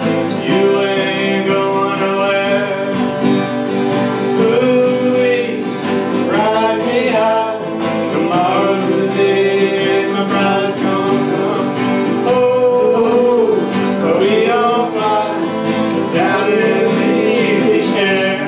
You ain't going nowhere. Ooh-wee, ride me high. Tomorrow's the day my bride's gonna come. Oh, we all fly down in the easy chair.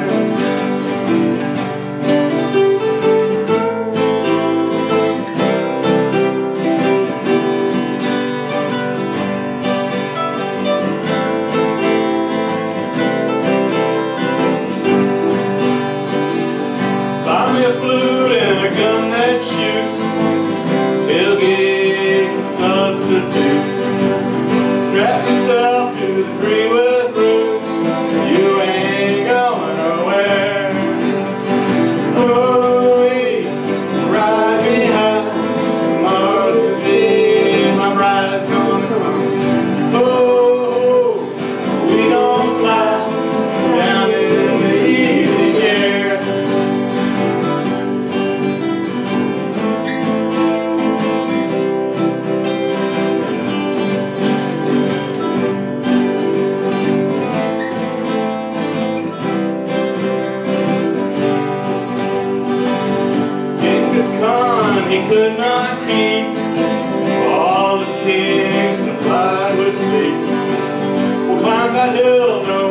Buy me a flute and a gun that shoots, tailgates and substitutes. Strap yourself to the tree with roots. You ain't going nowhere. Oh, ride me high. Tomorrow's the day my bride's gonna come. Oh, we gon' fly down in the easy chair. He could not keep all his kings supplied with sleep. We'll climb that hill, no